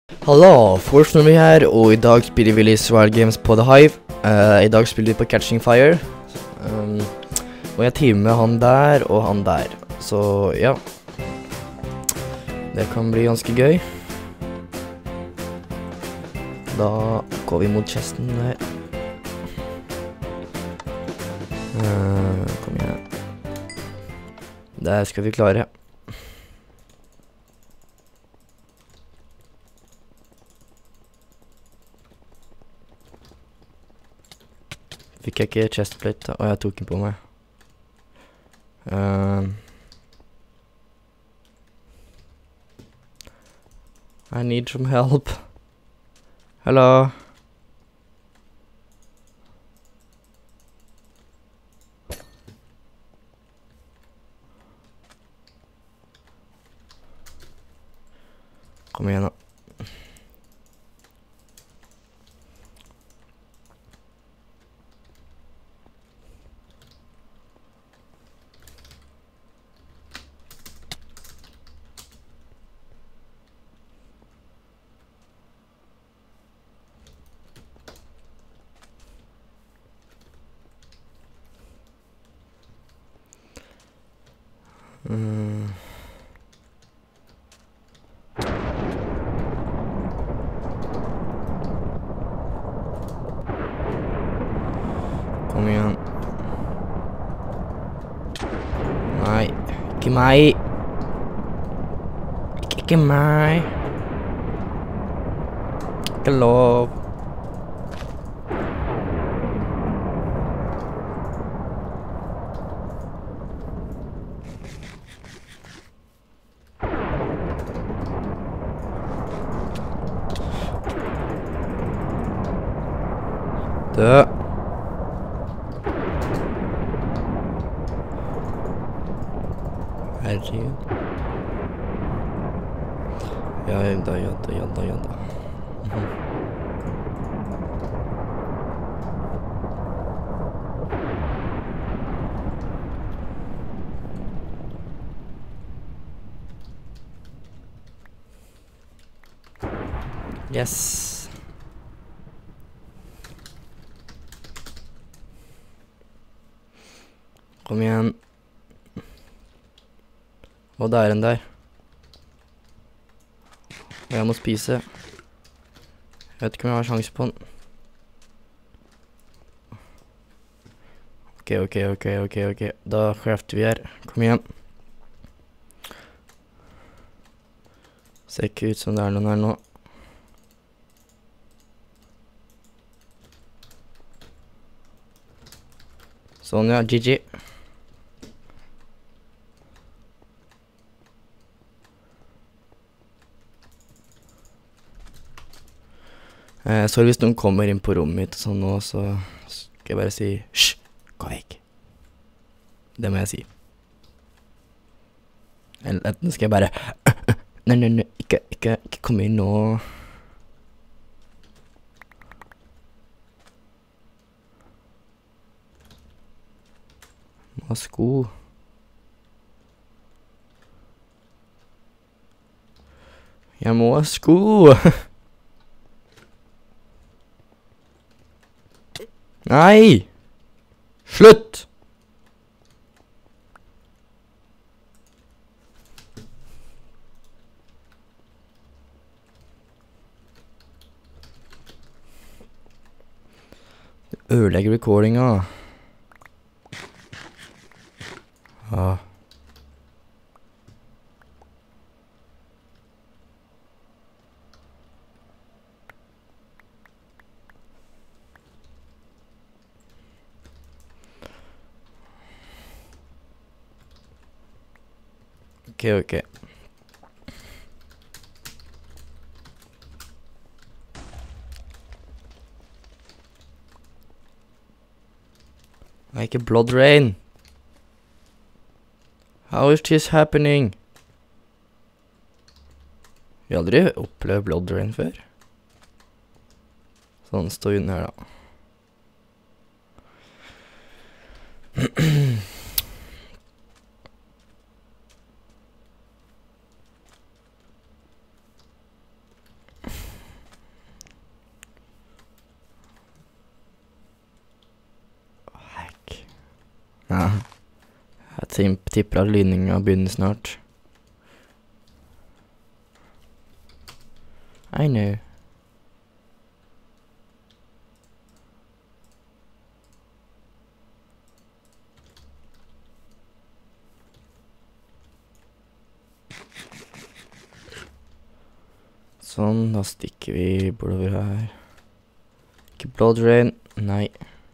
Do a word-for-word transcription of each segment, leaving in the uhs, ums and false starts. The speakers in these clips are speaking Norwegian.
Hallo, Forsnummi her, og i dag spiller vi litt Wild Games på The Hive. Uh, I dag spiller vi på Catching Fire. Um, og jeg teamer med han der og han der. Så ja. Det kan bli ganske gøy. Da går vi mot chesten der. Uh, kom igjen. Der skal vi klare. Fikk jeg ikke chestplate, og jeg tok den på meg. Um, I need some help. Hello. Kom igjen da. Mm. Kom igjen. Nei, ikke meg. Ikke, ikke meg. Ikke lov. Dø. Herregud. Ja, ja da, ja da, ja da, ja da. Mhm. Yes. Kom igjen. Og det er en der. Og jeg må spise. Jeg vet ikke om jeg har sjanse på den. Ok, ok, ok, ok, ok. Da crafter vi her. Kom igjen. Ser ikke ut som det er noen her nå. Sånn ja, G G. Eh, så hvis noen kommer inn på rommet mitt og sånn nå, så skal jeg bare si hysj, gå vekk. Det må jeg si. Eller enten skal jeg bare nei, nei, nei, ikke, ikke, ikke komme inn nå. Må ha sko. Jeg må ha sko. Nei! Slutt! Du ødelegger recordinga. Ja. Ok, ok. Nei, ikke blood rain. How is this happening? Vi har aldri opplevd blood rain før. Sånn, stå under her da. tim- tipper at lydninga begynner snart. I know. Sånn, da stikker vi bordover her. Ikke blood rain, nei.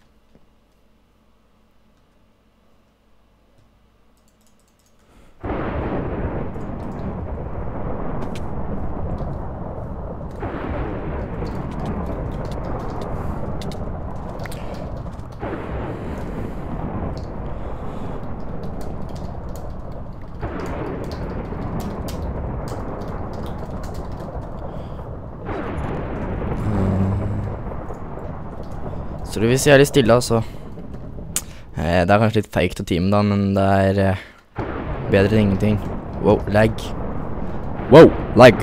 Så det vil si jeg er litt stille, altså. Eh, det er kanskje litt feigt å time da, men det er eh, bedre enn ingenting. Wow, lag. Wow, lag.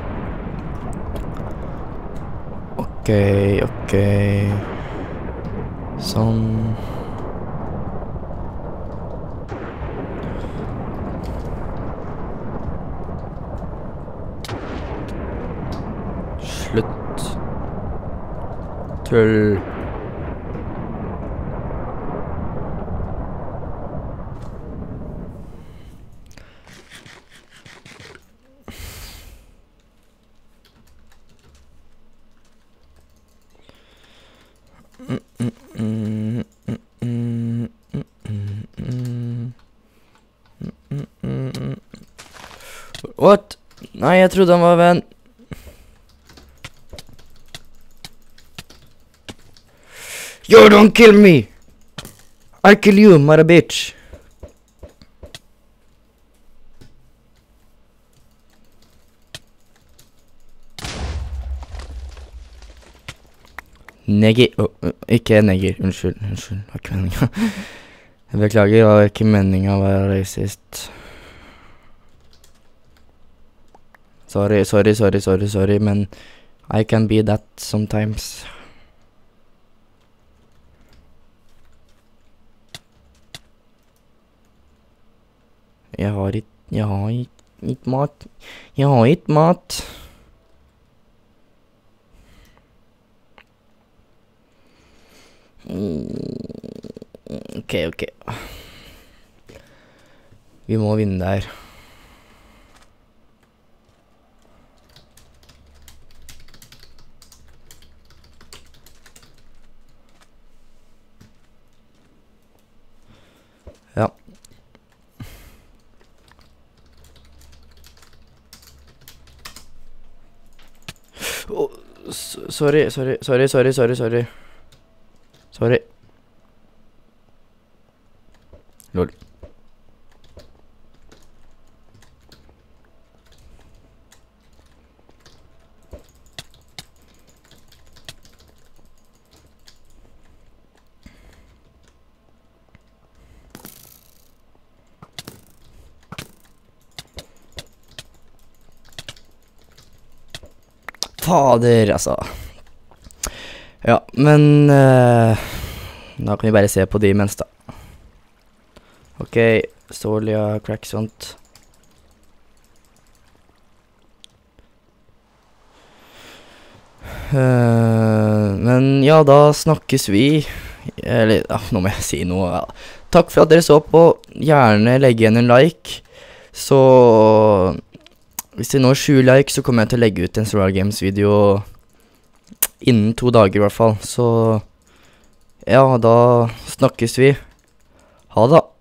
Ok, ok. Sånn. Slutt. Tull. What? Nei, jeg trodde han var venn. Yo, don't kill me! I'll kill you, mother bitch! Neger. Oh, ikke neger. Unnskyld. Unnskyld. Det var ikke meningen. Jeg beklager, det var ikke meningen å være racist. Sorry, sorry, sorry, sorry, sorry, men I can be that sometimes. Jeg har ikke, jeg har ikke, ikke mat. Jeg har ikke mat. Ok, ok. Vi må vinne der. Ja. Oh, sorry, sorry, sorry, sorry, sorry, sorry. Sorry. Lol. Fader, altså. Ja, men uh, da kan vi bare se på de imens da. Ok, Solia, crack, sånt. Uh, men ja, da snakkes vi. Eller, ja, nå må jeg si noe. Ja. Takk for at dere så på. Gjerne legge igjen en like. Så hvis det når sju like, så kommer jeg til å legge ut en Survival Games video innen to dager i hvert fall. Så ja, da snakkes vi. Ha det da.